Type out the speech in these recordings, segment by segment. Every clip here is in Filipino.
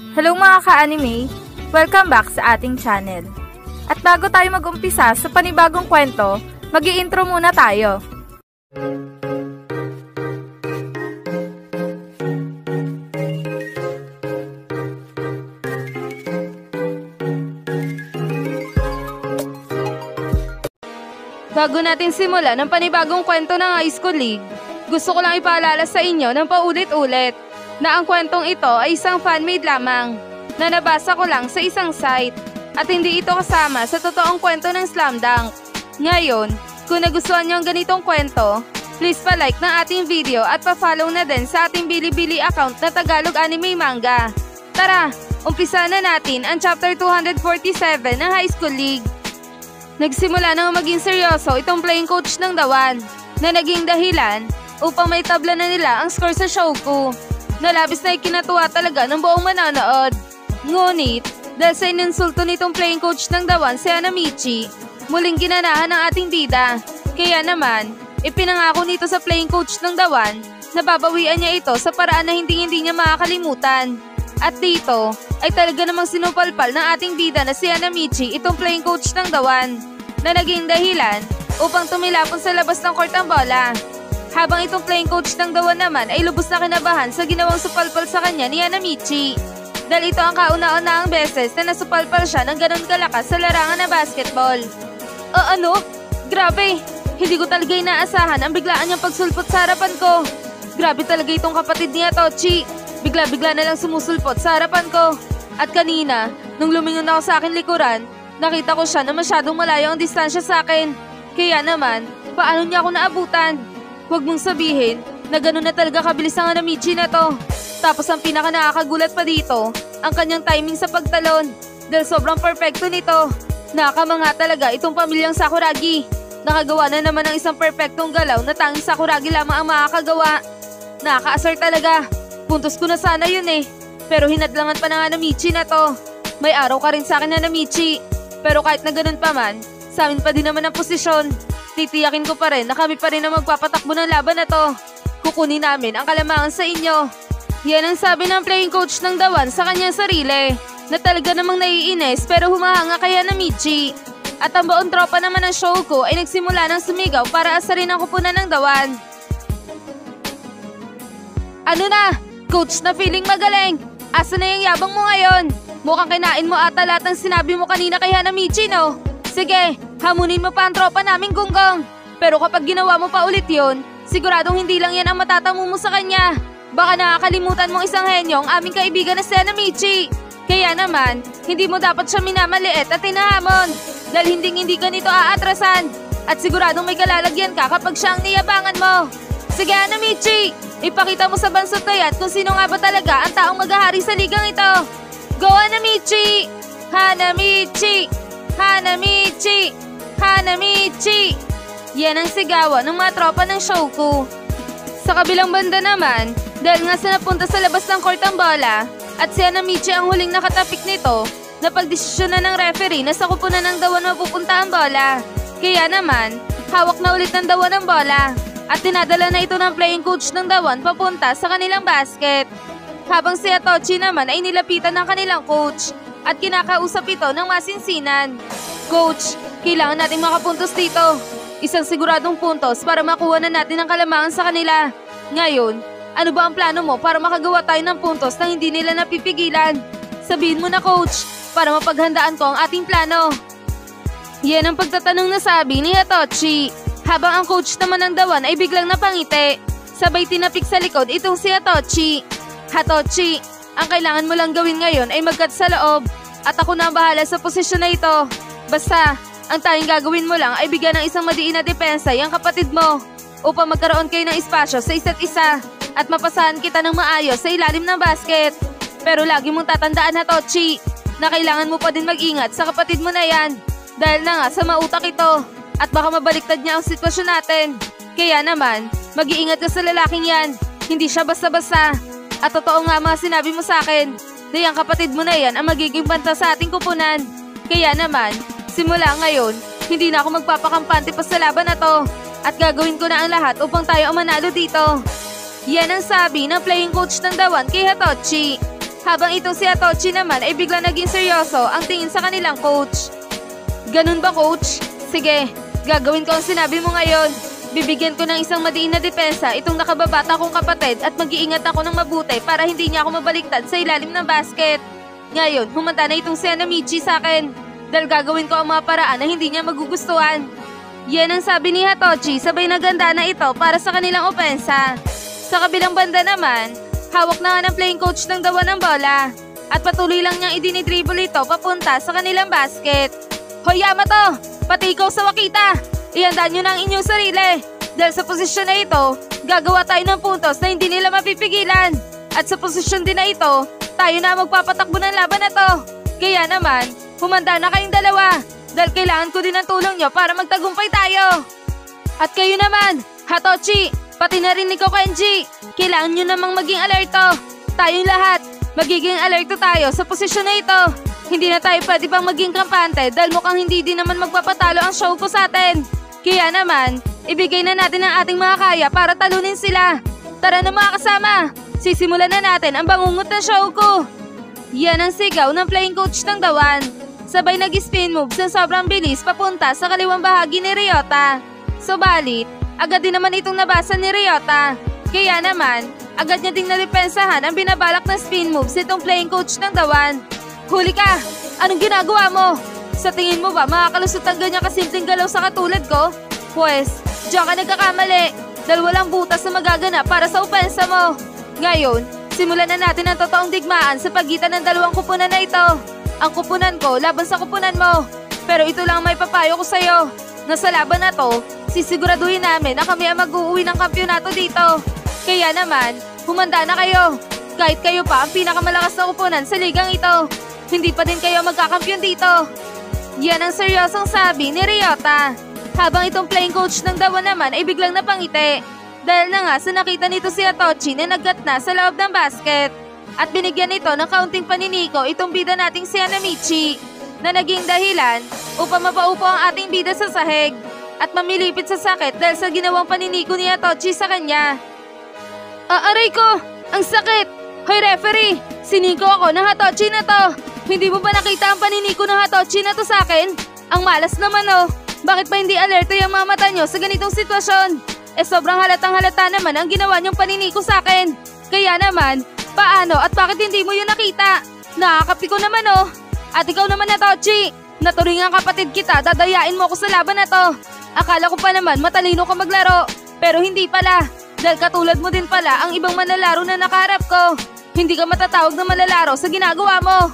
Hello mga ka-anime! Welcome back sa ating channel. At bago tayo mag-umpisa sa panibagong kwento, mag-i-intro muna tayo. Bago natin simulan ang panibagong kwento ng High School League, gusto ko lang ipaalala sa inyo ng paulit-ulit na ang kwentong ito ay isang fan-made lamang na nabasa ko lang sa isang site at hindi ito kasama sa totoong kwento ng Slam Dunk. Ngayon, kung nagustuhan niyo ang ganitong kwento, please pa-like ng ating video at pa-follow na din sa ating Bilibili account na Tagalog Anime Manga. Tara, umpisa na natin ang chapter 247 ng High School League. Nagsimula nang maging seryoso itong playing coach ng Dawan na naging dahilan upang may tabla na nila ang score sa Shoku. Nalabis na ikinatuwa talaga ng buong manonood. Ngunit, dahil sa ininsulto nitong playing coach ng Dawan si Hanamichi, muling ginanahan ng ating bida. Kaya naman, ipinangako nito sa playing coach ng Dawan na babawian niya ito sa paraan na hindi niya makakalimutan. At dito, ay talaga namang sinupalpal ng ating bida na si Hanamichi itong playing coach ng Dawan na naging dahilan upang tumilapon sa labas ng court ang bola. Habang itong playing coach ng Dawan naman ay lubos na kinabahan sa ginawang supalpal sa kanya ni Hanamichi. Dahil ito ang kauna-unahang beses na nasupalpal siya ng ganun kalakas sa larangan na basketball. Ano? Grabe! Hindi ko talaga inaasahan ang biglaan niyang pagsulpot sa harapan ko. Grabe talaga itong kapatid ni Atochi. Bigla-bigla na lang sumusulpot sa harapan ko. At kanina, nung lumingon ako sa akin likuran, nakita ko siya na masyadong malayo ang distansya sa akin. Kaya naman, paano niya ako naabutan? Huwag mong sabihin na gano'n na talaga kabilis ang Hanamichi na to. Tapos ang pinaka nakakagulat pa dito, ang kanyang timing sa pagtalon. Dahil sobrang perfecto nito. Nakamangha talaga itong pamilyang Sakuragi. Nakagawa na naman ng isang perfectong galaw na tanging Sakuragi lamang ang makakagawa. Nakakaasar talaga. Puntos ko na sana yun eh. Pero hinadlangan pa ng Hanamichi na to. May araw ka rin sa akin, Hanamichi. Pero kahit na ganun pa man, sa amin pa din naman ang posisyon. Titiyakin ko pa rin na kami pa rin ang magpapatakbo ng laban na to. Kukunin namin ang kalamangan sa inyo. Yan ang sabi ng playing coach ng Dawan sa kanyang sarili. Na talaga namang naiinis pero humahanga kay Hanamichi. At ang buong tropa naman ng Shoku ay nagsimula ng sumigaw para asarin ang kupunan ng Dawan. Ano na? Coach na feeling magaling. Asa na yung yabang mo ngayon? Mukhang kinain mo ata lahat ng sinabi mo kanina kay Hanamichi, no? Sige, hamunin mo pa ang tropa naming Gonggong. Pero kapag ginawa mo pa ulit yun, siguradong hindi lang yan ang matatamo mo sa kanya. Baka nakakalimutan mong isang henyo ang aming kaibigan na si Hanamichi. Kaya naman, hindi mo dapat siya minamaliit at tinahamon. Dahil hindi ganito aatrasan. At siguradong may kalalagyan ka kapag siya ang niyabangan mo. Sige Hanamichi, ipakita mo sa bansot na yan kung sino nga ba talaga ang taong maghahari sa ligang ito. Go Hanamichi! Hanamichi! Hanamichi! Hanamichi! Yan ang sigawan ng mga tropa ng Shoku. Sa kabilang banda naman, dahil nga sa napunta sa labas ng court ang bola, at si Hanamichi ang huling nakatapik nito, napagdesisyonan ng referee na sa kupunan ng Dawan mapupunta ang bola. Kaya naman, hawak na ulit ng Dawan ang bola. At tinadala na ito ng playing coach ng Dawan papunta sa kanilang basket. Habang si Atochi naman ay nilapitan ng kanilang coach at kinakausap ito ng masinsinan. Coach, kailangan natin makapuntos dito. Isang siguradong puntos para makuha na natin ang kalamangan sa kanila. Ngayon, ano ba ang plano mo para makagawa tayo ng puntos na hindi nila napipigilan? Sabihin mo na coach, para mapaghandaan ko ang ating plano. Yan ang pagtatanong na sabi ni Atochi. Habang ang coach naman ng Dawan ay biglang napangiti. Sabay tinapik sa likod itong si Atochi. Atochi, ang kailangan mo lang gawin ngayon ay mag-cut sa loob. At ako na ang bahala sa posisyon na ito. Basta, ang tanging gagawin mo lang ay bigyan ng isang madiin na depensa yung kapatid mo. Upang magkaroon kayo ng espasyo sa isa't isa. At mapasahan kita ng maayos sa ilalim ng basket. Pero lagi mong tatandaan Atochi, na kailangan mo pa din mag-ingat sa kapatid mo na yan. Dahil na nga sa mautak ito. At baka mabaliktad niya ang sitwasyon natin. Kaya naman, mag-iingat ka sa lalaking yan. Hindi siya basta-basta. At totoo nga mga sinabi mo sa akin, na yung kapatid mo na yan ang magiging banta sa ating kupunan. Kaya naman, simula ngayon, hindi na ako magpapakampante pa sa laban na to. At gagawin ko na ang lahat upang tayo ang manalo dito. Yan ang sabi ng playing coach ng Dawan kay Atochi. Habang itong si Atochi naman ay bigla naging seryoso ang tingin sa kanilang coach. Ganun ba, coach? Sige, gagawin ko ang sinabi mo ngayon. Bibigyan ko ng isang madiin na depensa itong nakababata kong kapatid at mag-iingat ako ng mabuti para hindi niya ako mabaliktad sa ilalim ng basket. Ngayon, humanda na itong si Hanamichi sa akin dahil gagawin ko ang mga paraan na hindi niya magugustuhan. Yan ang sabi ni Hatochi, sabay naganda na ito para sa kanilang opensa. Sa kabilang banda naman, hawak na nga ng playing coach ng Dawan ng bola at patuloy lang niyang idinidribble ito papunta sa kanilang basket. Hoy Yamato, pati ikaw sa Wakita, ihanda niyo na ang inyong sarili dahil sa posisyon na ito, gagawa tayo ng puntos na hindi nila mapipigilan. At sa posisyon din na ito, tayo na magpapatakbo ng laban na to. Kaya naman, humanda na kayong dalawa dahil kailangan ko din ng tulong nyo para magtagumpay tayo. At kayo naman, Hatochi, pati na rin ikaw Kenji, kailangan nyo namang maging alerto. Tayong lahat, magiging alerto tayo sa posisyon na ito. Hindi na tayo pwede pang maging kampante dahil mukhang hindi din naman magpapatalo ang show ko sa atin. Kaya naman, ibigay na natin ang ating mga kaya para talunin sila. Tara na mga kasama, sisimulan na natin ang bangungot ng show ko. Yan ang sigaw ng playing coach ng Dawan. Sabay nag-spin moves ng sobrang bilis papunta sa kaliwang bahagi ni Ryota. Subalit, agad din naman itong nabasa ni Ryota. Kaya naman, agad niya ding nalipensahan ang binabalak na spin moves itong playing coach ng Dawan. Huli ka! Anong ginagawa mo? Sa tingin mo ba makakalusot ang ganyang kasimpleng galaw sa katulad ko? Pwes, diyan ka nagkakamali dahil walang butas na magaganap para sa opensa mo. Ngayon, simulan na natin ang totoong digmaan sa pagitan ng dalawang kupunan na ito. Ang kupunan ko laban sa kupunan mo. Pero ito lang may papayo ko sa'yo. Na sa laban na to, sisiguraduhin namin na kami ang mag-uuwi ng kampyonato dito. Kaya naman, humanda na kayo. Kahit kayo pa ang pinakamalakas na kupunan sa ligang ito, hindi pa din kayo magkakampyon dito. Yan ang seryosong sabi ni Ryota. Habang itong playing coach ng Dawan naman ay biglang napangiti. Dahil na nga sa nakita nito si Atochi na naggat na sa loob ng basket. At binigyan nito ng kaunting paniniko itong bida nating si Hanamichi na naging dahilan upang mapaupo ang ating bida sa sahig at mamilipit sa sakit dahil sa ginawang paniniko ni Atochi sa kanya. Aray ko! Ang sakit! Hoy referee! Siniko ako ng Hatochi na to! Hindi mo ba nakita ang paniniko ng Hatochi na to sa akin? Ang malas naman oh! Bakit ba hindi alerto yung mga mata nyo sa ganitong sitwasyon? Sobrang halatang halata naman ang ginawa niyong paniniko sa akin. Kaya naman, paano at bakit hindi mo yun nakita? Nakakapiko naman oh! At ikaw naman Hatochi, naturingang kapatid kita, dadayain mo ako sa laban na to. Akala ko pa naman matalino ka maglaro, pero hindi pala. Dahil katulad mo din pala ang ibang manlalaro na nakaharap ko. Hindi ka matatawag na manlalaro sa ginagawa mo.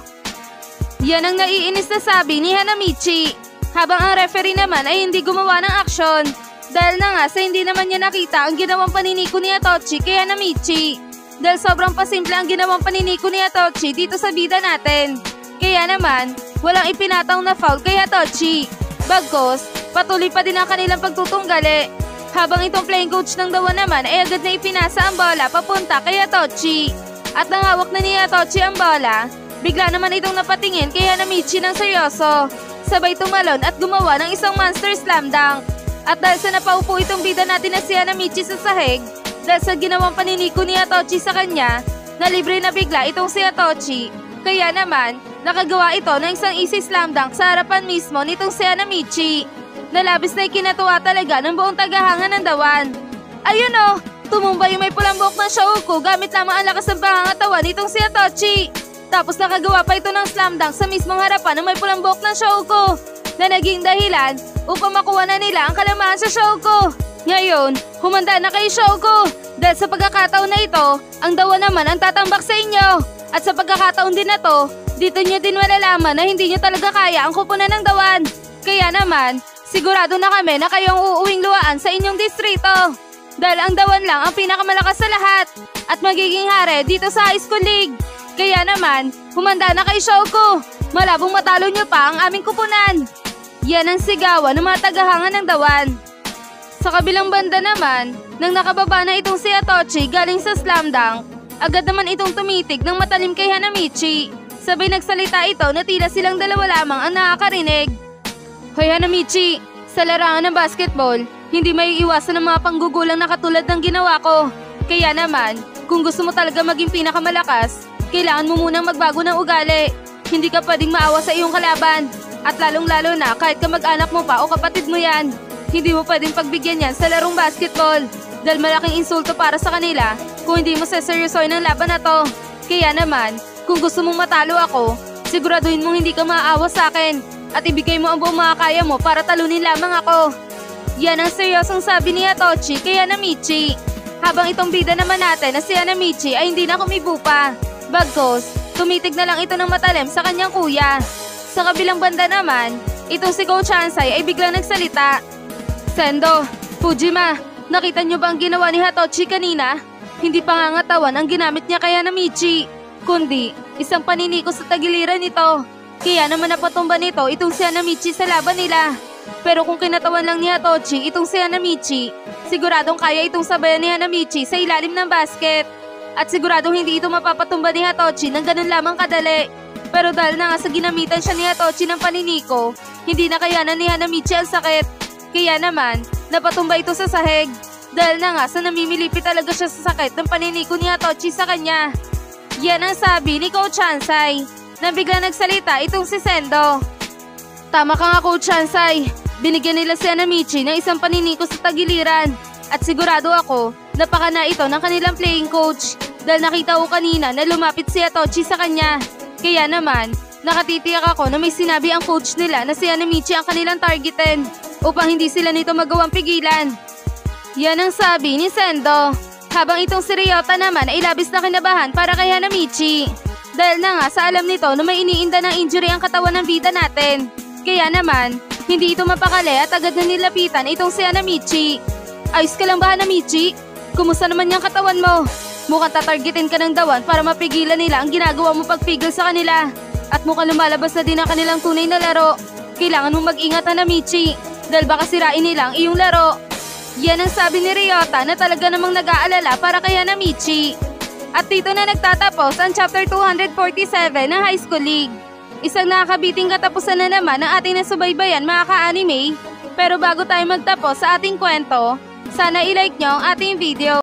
Yan ang naiinis na sabi ni Hanamichi. Habang ang referee naman ay hindi gumawa ng aksyon. Dahil na nga sa hindi naman niya nakita ang ginawang paniniko ni Atochi kay Hanamichi. Dahil sobrang pasimple ang ginawang paniniko ni Atochi dito sa bida natin. Kaya naman, walang ipinataw na foul kay Atochi. Bagkos, patuloy pa din ang kanilang pagtutunggali. Habang itong playing coach ng Dawan naman ay agad na ipinasa ang bola papunta kay Atochi. At nang hawak na ni Atochi ang bola, bigla naman itong napatingin kay Hanamichi ng seryoso. Sabay tumalon at gumawa ng isang monster slam dunk. At dahil sa napaupo itong bida natin na si Hanamichi sa sahig, dahil sa ginawang paniniko ni Atochi sa kanya, nalibre na bigla itong si Atochi. Kaya naman, nakagawa ito ng isang easy slam dunk sa harapan mismo nitong si Hanamichi. Nalabis na ikinatuwa talaga ng buong tagahanga ng Dawan. Ayun oh, tumumbay yung may pulang buhok ng Shouko gamit lamang ang lakas ng pangangatawan nitong si Atochi. Tapos nakagawa pa ito ng slam dunk sa mismong harapan ng may pulang buhok ng Shouko na naging dahilan upang makuha na nila ang kalamaan sa Shouko. Ngayon, humanda na kayo Shouko dahil sa pagkakataon na ito, ang Dawan naman ang tatambak sa inyo. At sa pagkakataon din na to, dito nyo din malalaman na hindi nyo talaga kaya ang kupunan ng Dawan. Kaya naman, sigurado na kami na kayong uuwing luwaan sa inyong distrito. Dahil ang Dawan lang ang pinakamalakas sa lahat at magiging hari dito sa High School League. Kaya naman, humanda na kay Shouko. Malabong matalo nyo pa ang aming kupunan. Yan ang sigawan ng mga tagahanga ng Dawan. Sa kabilang banda naman, nang nakababa na itong si Atochi galing sa slam dunk, agad naman itong tumitig ng matalim kay Hanamichi. Sabay nagsalita ito na tila silang dalawa lamang ang nakakarinig. Hoy Hanamichi, sa larangan ng basketball, hindi may iwasan ng mga panggugulang na katulad ng ginawa ko. Kaya naman, kung gusto mo talaga maging pinakamalakas, kailangan mo munang magbago ng ugali. Hindi ka pwedeng maawa sa iyong kalaban. At lalong-lalo na kahit kamag-anak mo pa o kapatid mo yan. Hindi mo pwedeng pagbigyan yan sa larong basketball. Dahil malaking insulto para sa kanila kung hindi mo seseryosoy ng laban na to. Kaya naman, kung gusto mong matalo ako, siguraduhin mong hindi ka maaawa sa akin at ibigay mo ang buong makakaya mo para talunin lamang ako. Yan ang seryosong sabi ni Hatoshi kay Hanamichi. Habang itong bida naman natin na si Hanamichi ay hindi na kumibo pa. Bagkus, tumitig na lang ito ng matalim sa kanyang kuya. Sa kabilang banda naman, itong si Go Chansai ay biglang nagsalita. Sendo, Fujima, nakita niyo ba ang ginawa ni Hatoshi kanina? Hindi pangangatawan ang ginamit niya kay Hanamichi, kundi isang paniniko sa tagiliran nito. Kaya naman napatumba nito itong si Hanamichi sa laban nila. Pero kung kinatawan lang ni Hatoshi itong si Hanamichi, siguradong kaya itong sabayan ni Hanamichi sa ilalim ng basket. At siguradong hindi ito mapapatumba ni Hatoshi ng ganun lamang kadali. Pero dahil na nga sa ginamitan siya ni Hatoshi ng paniniko, hindi na kayanan ni Hanamichi ang sakit. Kaya naman, napatumba ito sa sahig. Dahil na nga sa namimilipit talaga siya sa sakit ng paniniko ni Hatoshi sa kanya. Yan ang sabi ni Coach Chansai, na biglang nagsalita itong si Sendo. Tama ka nga, Coach Chansai. Binigyan nila si Hanamichi ng isang paniniko sa tagiliran. At sigurado ako, napakana ito ng kanilang playing coach. Dahil nakita ko kanina na lumapit si Hatoshi sa kanya. Kaya naman, nakatitiyak ako na may sinabi ang coach nila na si Hanamichi ang kanilang targetin upang hindi sila nito magawang pigilan. Yan ang sabi ni Sendo. Habang itong si Ryota naman ay labis na kinabahan para kay Hanamichi. Dahil na nga sa alam nito na may iniinda ng injury ang katawan ng bida natin. Kaya naman, hindi ito mapakali at agad na nilapitan itong si Hanamichi. Ayos ka lang ba, Hanamichi? Kumusta naman yung katawan mo? Mukhang tatargetin ka ng dawan para mapigilan nila ang ginagawa mo pagpigil sa kanila. At mukhang lumalabas na din ang kanilang tunay na laro. Kailangan mong mag-ingat, Hanamichi, dahil baka sirain nila ang iyong laro. Yan ang sabi ni Ryota na talaga namang nag-aalala para kay Hanamichi. At dito na nagtatapos ang Chapter 247 ng High School League. Isang nakakabiting katapusan na naman ang ating nasubaybayan, mga ka-anime. Pero bago tayo magtapos sa ating kwento, sana i-like nyo ang ating video.